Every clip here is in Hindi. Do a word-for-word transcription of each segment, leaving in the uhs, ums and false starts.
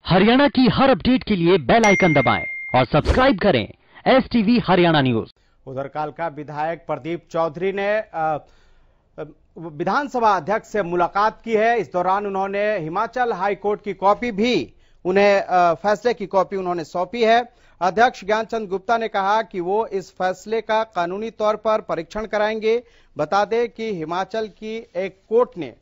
हरियाणा की हर अपडेट के लिए बेल आइकन दबाएं और सब्सक्राइब करें एस टीवी हरियाणा न्यूज। उधर कालका विधायक प्रदीप चौधरी ने विधानसभा अध्यक्ष से मुलाकात की है। इस दौरान उन्होंने हिमाचल हाई कोर्ट की कॉपी भी उन्हें फैसले की कॉपी उन्होंने सौंपी है। अध्यक्ष ज्ञानचंद गुप्ता ने कहा कि वो इस फैसले का कानूनी तौर पर परीक्षण कराएंगे। बता दें कि हिमाचल की एक कोर्ट ने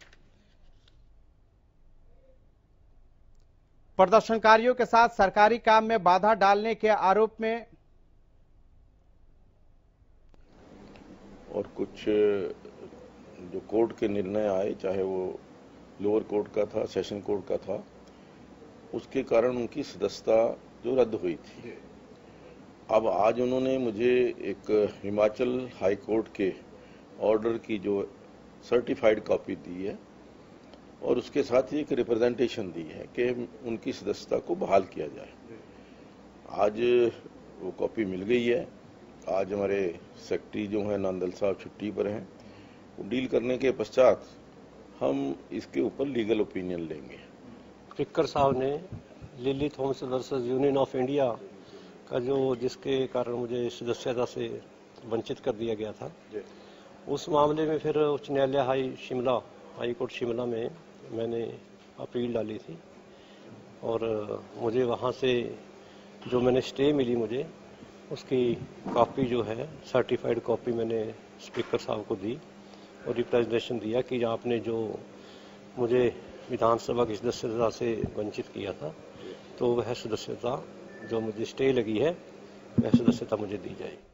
प्रदर्शनकारियों के साथ सरकारी काम में बाधा डालने के आरोप में और कुछ जो कोर्ट के निर्णय आए, चाहे वो लोअर कोर्ट का था, सेशन कोर्ट का था, उसके कारण उनकी सदस्यता जो रद्द हुई थी। अब आज उन्होंने मुझे एक हिमाचल हाई कोर्ट के ऑर्डर की जो सर्टिफाइड कॉपी दी है और उसके साथ ही एक रिप्रेजेंटेशन दी है कि उनकी सदस्यता को बहाल किया जाए। आज वो कॉपी मिल गई है। आज हमारे सेक्रेटरी जो हैं नंदल साहब छुट्टी पर हैं, वो डील करने के पश्चात हम इसके ऊपर लीगल ओपिनियन लेंगे। स्पीकर साहब ने Lily Thomas versus Union of India का जो जिसके कारण मुझे सदस्यता से वंचित कर दिया गया था, उस मामले में फिर उच्च न्यायालय high Shimla high court Shimla में मैंने अपील डाली थी और मुझे वहाँ से जो मैंने स्टे मिली, मुझे उसकी कॉपी जो है सर्टिफाइड कॉपी मैंने स्पीकर साहब को दी और रिप्रेजेंटेशन दिया कि आपने जो मुझे विधानसभा की सदस्यता से वंचित किया था, तो वह सदस्यता जो मुझे स्टे लगी है, वह सदस्यता मुझे दी जाए।